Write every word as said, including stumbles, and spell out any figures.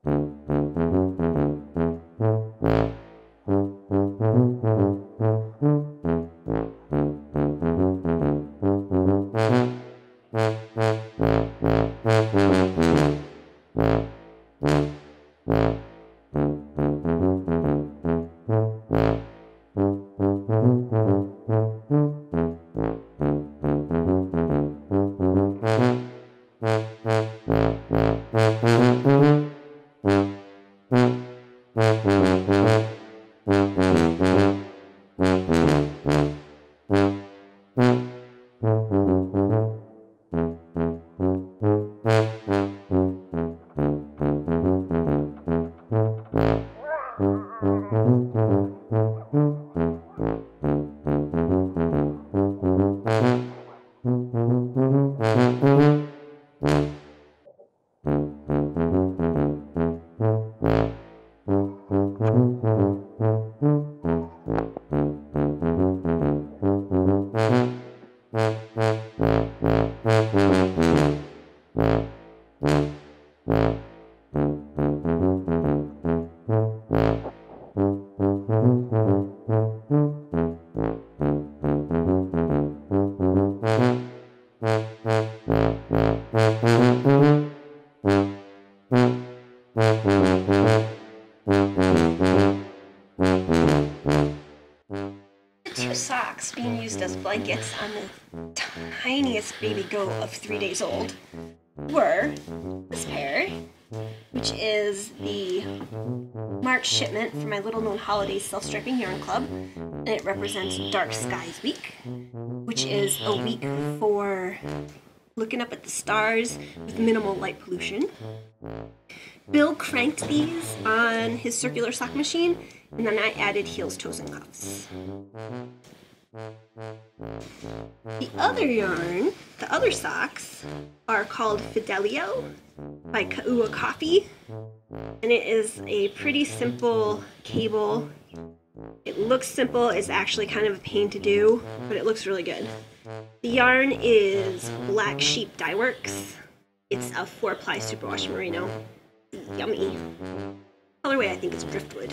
Two socks being used as blankets on the tiniest baby goat of three days old were this pair, which is the March shipment for my Little Known Holidays Self-Striping Yarn Club, and it represents Dark Skies Week, which is a week for looking up at the stars with minimal light pollution. Bill cranked these on his circular sock machine, and then I added heels, toes, and cuffs. The other yarn, the other socks, are called Fidelio by Kaua Coffee, and it is a pretty simple cable. It looks simple, it's actually kind of a pain to do, but it looks really good. The yarn is Black Sheep Dye Works. It's a four ply superwash merino. Yummy. Colorway I think is driftwood.